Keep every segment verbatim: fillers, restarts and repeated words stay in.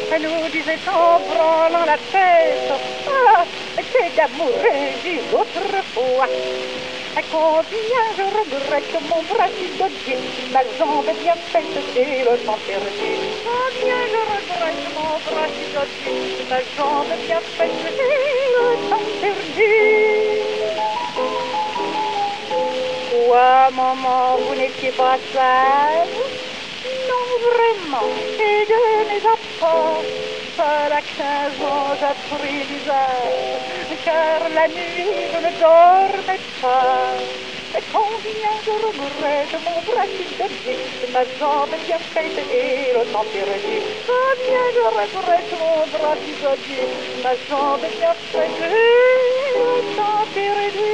Elle nous disait en branlant la tête, ah, c'est d'amour régi autrefois. Combien je regrette mon bras si dodé, ma jambe bien faite et le temps perdu. Combien je regrette mon bras si dodé, ma jambe bien faite et le temps perdu. Quoi, maman, vous n'étiez pas sage? Non, vraiment, et de mes apports, seul à quinze ans j'appris l'usage, car la nuit je ne dormais pas. Et combien je regrette mon bras si dodé, ma jambe bien faite et le temps perdu. Combien je regrette mon bras si dodé, ma jambe bien faite et le temps perdu.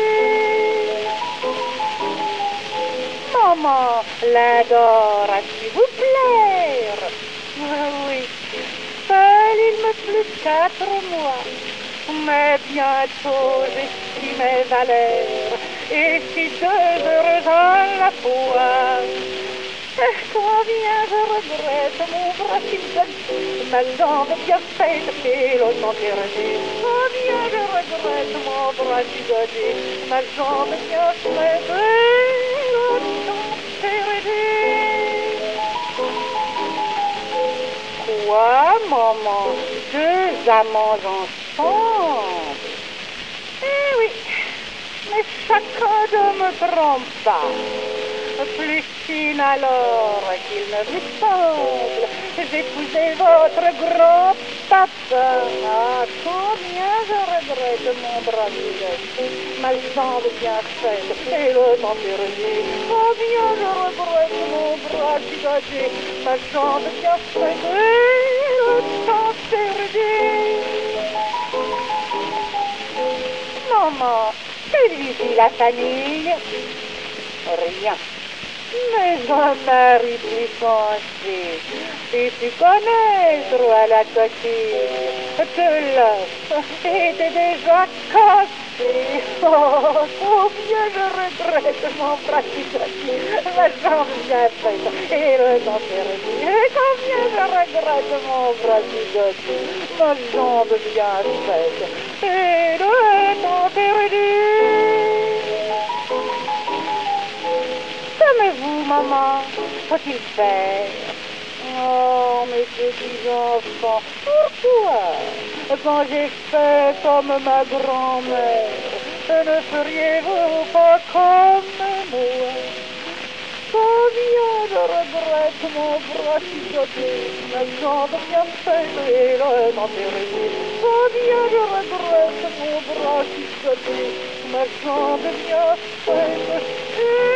Maman, l'adore à s'il vous plaire. Ah oui, seul il me plus quatre mois, mais bientôt j'estime mes valeurs, et si deux heureux à la fois. Et combien je regrette mon bras si dodé, ma jambe bien faite et le temps perdu. Combien je regrette mon bras si dodé, ma jambe bien faite et le temps perdu. Quoi, maman? Deux amants ensemble? Eh oui, mais chacun ne me trompe pas. Plus fine alors qu'il ne vous semble, j'épousais votre grand-papa. Ah, combien je regrette mon bras dodé, ma jambe bien faite et le temps perdu. Combien je regrette mon bras dodé, ma jambe bien faite et le temps perdu. Maman, que lui dit la famille? Rien. Mais un mari plus foncé, et tu connais trop à la coquille, que l'œuf était déjà cassé. Oh, combien je regrette mon bras si dodé, ma jambe bien faite et le temps perdu. Et combien je regrette mon bras si dodé, ma jambe bien faite et le temps perdu. Mais vous, maman, faut-il faire? Oh, mes petits enfants, pourquoi, quand j'ai fait comme ma grand-mère, ne feriez-vous pas comme moi? Combien je regrette mon bras si dodé, ma jambe bien faite et le temps perdu. Combien je regrette mon bras si dodé, ma jambe bien faite et